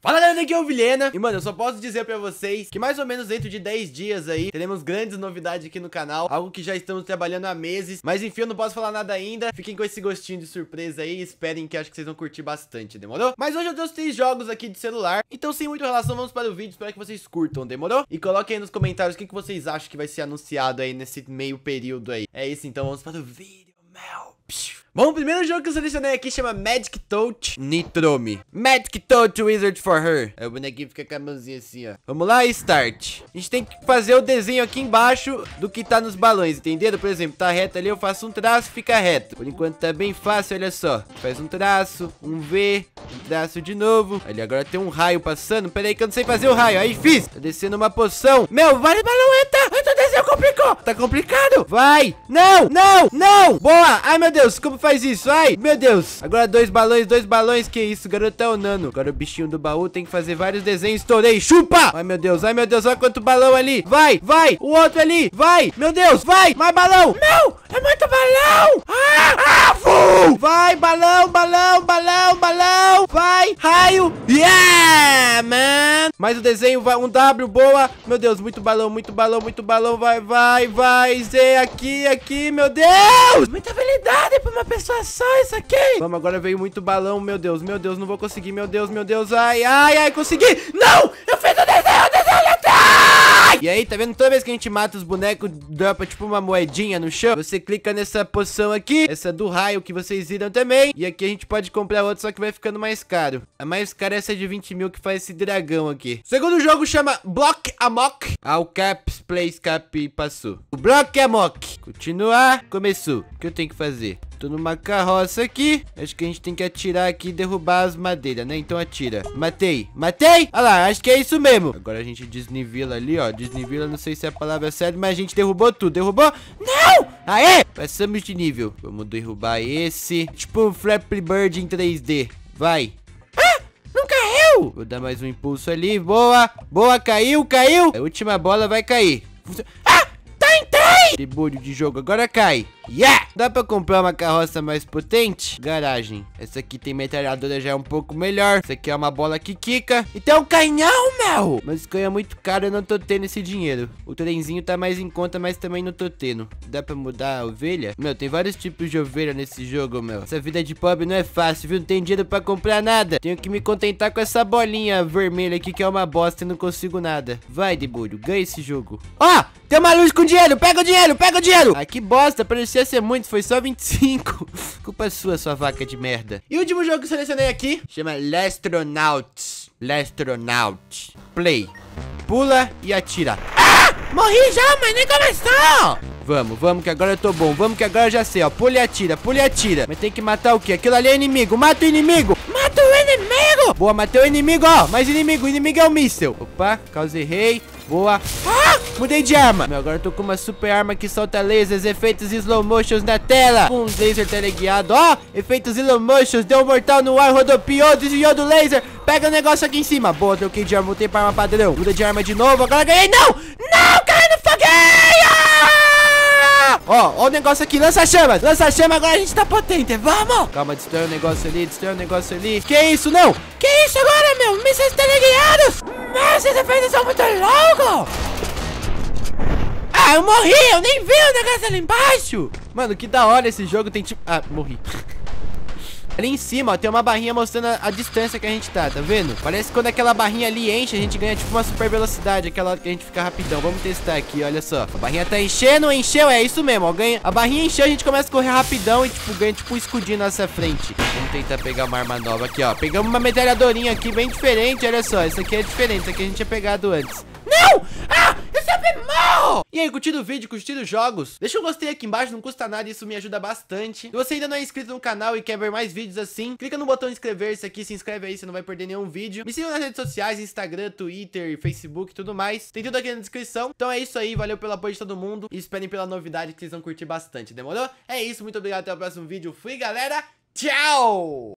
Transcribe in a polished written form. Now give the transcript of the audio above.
Fala galera, aqui é o Vilhena. E mano, eu só posso dizer pra vocês que mais ou menos dentro de 10 dias aí teremos grandes novidades aqui no canal, algo que já estamos trabalhando há meses. Mas enfim, eu não posso falar nada ainda. Fiquem com esse gostinho de surpresa aí, esperem que acho que vocês vão curtir bastante, demorou? Mas hoje eu trouxe 3 jogos aqui de celular, então sem muita relação vamos para o vídeo, espero que vocês curtam, demorou? E coloquem aí nos comentários o que vocês acham que vai ser anunciado aí nesse meio período aí. É isso então, vamos para o vídeo, meu. Bom, o primeiro jogo que eu selecionei aqui chama Magic Touch Nitrome. Magic Touch Wizard for Her. Aí o bonequinho fica com a mãozinha assim, ó. Vamos lá, Start. A gente tem que fazer o desenho aqui embaixo do que tá nos balões, entenderam? Por exemplo, tá reto ali, eu faço um traço, fica reto. Por enquanto tá bem fácil, olha só. Faz um traço, um V, um traço de novo. Ali, agora tem um raio passando. Pera aí que eu não sei fazer o raio. Aí fiz. Tá descendo uma poção. Meu, vai balão, entra. O desenho complicou. Tá complicado. Vai. Não, não, não. Boa. Ai, meu Deus, como faz isso? Ai, meu Deus. Agora dois balões. Que isso, garotão nano. Agora o bichinho do baú tem que fazer vários desenhos. Estourei, chupa. Ai, meu Deus, olha quanto balão ali. Vai, vai, o outro ali. Vai, meu Deus, vai, mais balão. Não, é muito balão. Vai, balão. Vai, raio. Yeah, man. Mais o desenho, vai, um W, boa. Meu Deus, muito balão. Vai, Z, aqui, meu Deus. Muita habilidade pra uma pessoa só isso aqui. Vamos, agora veio muito balão, meu Deus, não vou conseguir, meu Deus, ai, consegui. Não, eu fiz o desenho ali atrás. E aí, tá vendo? Toda vez que a gente mata os bonecos, dropa tipo uma moedinha no chão. Você clica nessa poção aqui, essa do raio que vocês viram também. E aqui a gente pode comprar outra, só que vai ficando mais caro. A mais cara é essa de 20 mil que faz esse dragão aqui. O segundo jogo chama Block Amok. O Caps, Place Cap, passou. O Block Amok. Continuar, começou. O que eu tenho que fazer? Tô numa carroça aqui. Acho que a gente tem que atirar aqui e derrubar as madeiras, né? Então atira. Matei. Olha lá, acho que é isso mesmo. Agora a gente desnivela ali, ó. Desnivela, não sei se é a palavra certa, mas a gente derrubou tudo. Derrubou? Não! Aê! Passamos de nível. Vamos derrubar esse. Tipo um Flappy Bird em 3D. Vai. Ah! Não caiu! Vou dar mais um impulso ali. Boa! Boa, caiu. A última bola vai cair. Ah! Debulho de jogo, agora cai. Yeah! Dá pra comprar uma carroça mais potente? Garagem. Essa aqui tem metralhadora, já é um pouco melhor. Essa aqui é uma bola que quica. E tem um canhão, meu! Mas isso é muito caro, eu não tô tendo esse dinheiro. O trenzinho tá mais em conta, mas também não tô tendo. Dá pra mudar a ovelha? Meu, tem vários tipos de ovelha nesse jogo, meu. Essa vida de pobre não é fácil, viu? Não tem dinheiro pra comprar nada. Tenho que me contentar com essa bolinha vermelha aqui, que é uma bosta e não consigo nada. Vai, Debulho, ganha esse jogo. Ó! Tem uma luz com dinheiro! Pega o dinheiro! Ah, que bosta! Parecia ser muito, foi só 25. Culpa sua, sua vaca de merda. E o último jogo que eu selecionei aqui chama Lastronauts. Play. Pula e atira. Ah! Morri já, mas nem começou! Vamos, que agora eu tô bom. Vamos que agora eu já sei, ó. Pula e atira. Mas tem que matar o quê? Aquilo ali é inimigo. Mata o inimigo! Boa, matei o inimigo, ó. Mais inimigo. O inimigo é o míssel. Opa, causei rei. Boa. Ah! Mudei de arma. Meu, agora eu tô com uma super arma que solta lasers, efeitos slow motions na tela. Um laser teleguiado, ó. Efeitos slow motions, deu um mortal no ar, rodopiou, desviou do laser. Pega o negócio aqui em cima. Boa, troquei de arma, voltei pra arma padrão. Muda de arma de novo, agora ganhei. Não, cai no fogueio. Ó o negócio aqui, lança-chama, agora a gente tá potente, vamos! Calma, destrói o negócio ali, Que isso, não? Que isso agora, meu? Mísseis teleguiados! Mas esses efeitos são muito loucos! Ah, eu morri, eu nem vi o negócio ali embaixo! Mano, que da hora esse jogo, tem tipo... Ah, morri. Ali em cima, ó, tem uma barrinha mostrando a distância que a gente tá vendo? Parece que quando aquela barrinha ali enche, a gente ganha tipo uma super velocidade, aquela hora que a gente fica rapidão. Vamos testar aqui, olha só. A barrinha tá enchendo, encheu, é isso mesmo, ó. A barrinha encheu, a gente começa a correr rapidão e tipo, ganha tipo um escudinho na nossa frente. Vamos tentar pegar uma arma nova aqui, ó. Pegamos uma metralhadorinha aqui bem diferente, olha só. Essa aqui é diferente, essa aqui a gente tinha pegado antes. Não! Ah! Eu sempre morro! E aí, curtindo o vídeo, curtindo os jogos? Deixa um gostei aqui embaixo, não custa nada, isso me ajuda bastante. Se você ainda não é inscrito no canal e quer ver mais vídeos assim, clica no botão inscrever-se aqui, se inscreve aí, você não vai perder nenhum vídeo. Me sigam nas redes sociais, Instagram, Twitter, Facebook e tudo mais. Tem tudo aqui na descrição. Então é isso aí, valeu pelo apoio de todo mundo e esperem pela novidade que vocês vão curtir bastante, demorou? É isso, muito obrigado, até o próximo vídeo. Fui, galera! Tchau!